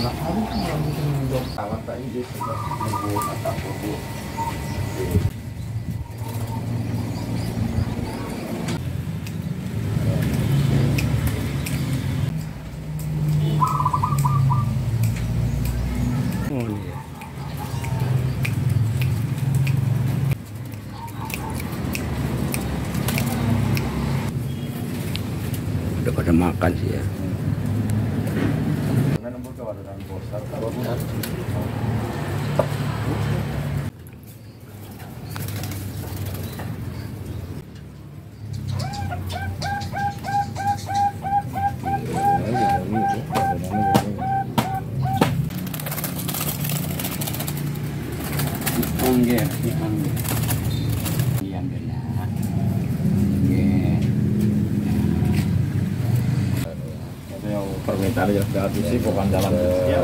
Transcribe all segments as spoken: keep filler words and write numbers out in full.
Harus melakukan dok kawan tadi dia sudah membuat atap buku. Oh iya. Udah pada makan sih ya. Angger, di angger. Diam benar. Itu yang permintaan yang sudah habis sih bukan jalan ya.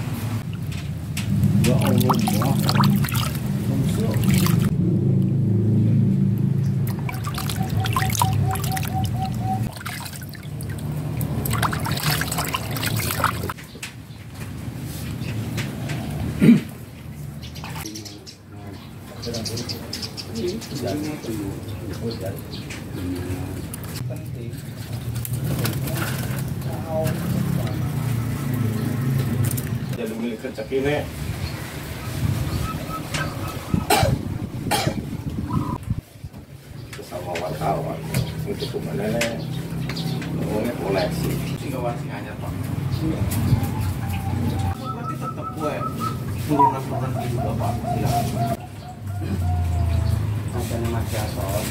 Ya Allah. Jadi milik kerja kini sama wartawan untuk kemana ngomongnya koleksi tiga warsi hanya pak berarti tetap gue turunan turunan juga pak silakan ada nama Jasol.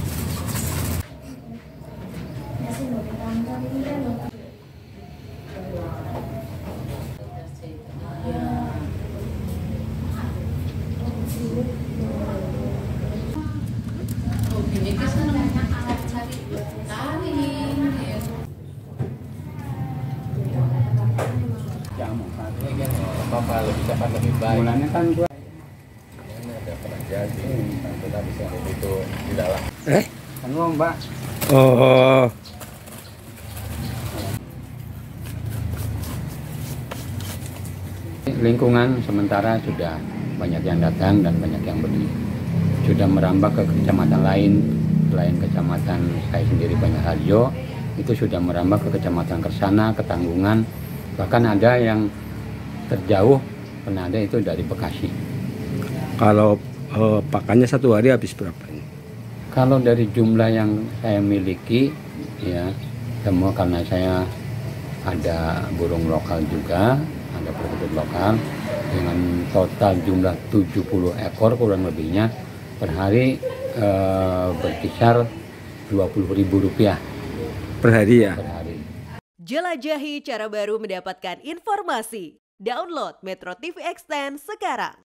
Apa lebih cepat lebih baik. Mulanya kan gua ini ada pengajian sih, kita bisa itu tidak lah. eh Kan lomba. oh Lingkungan sementara sudah banyak yang datang dan banyak yang beli. Sudah merambah ke kecamatan lain, selain kecamatan saya sendiri Banyakharjo, itu sudah merambah ke kecamatan Kersana, Ketanggungan, bahkan ada yang terjauh Penada itu dari Bekasi. kalau eh, pakannya satu hari habis berapa ini? Kalau dari jumlah yang saya miliki, ya semua karena saya ada burung lokal juga, ada perkutut lokal dengan total jumlah tujuh puluh ekor kurang lebihnya per hari eh, berkisar dua puluh ribu rupiah Per hari ya? per hari. Jelajahi cara baru mendapatkan informasi. Download Metro T V Extend sekarang.